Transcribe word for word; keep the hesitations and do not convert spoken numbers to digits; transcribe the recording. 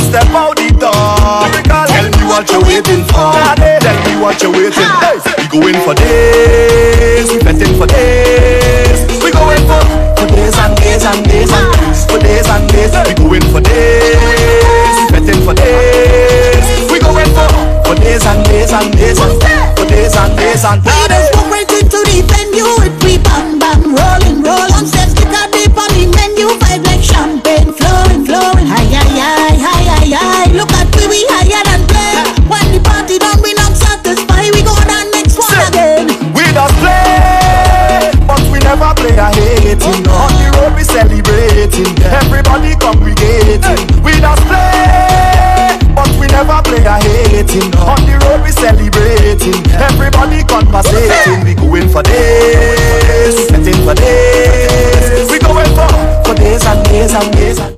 step out the door. Tell me what you're waiting for. Tell me what you're waiting. Hey, we going for days, we betting for days. We going for for days and days and days and days. For days and days, we going for days, we betting for days. We going for for days and days and days and for days and days and days. We just walk right into the venue with we bam bam rolling roll on steps. Stick a dip on the menu, vibe like champagne flowing flowing. Hi hi hi hi hi hi. Look at we we higher than play. When the party done, we not satisfied. We go down next one again. We just play, but we never play a hating. On the road we celebrating, everybody congregating. We just play, but we never play a hating. On the road we celebrating, everybody conversating. We going for days, setting for days. We going for for days and days and days.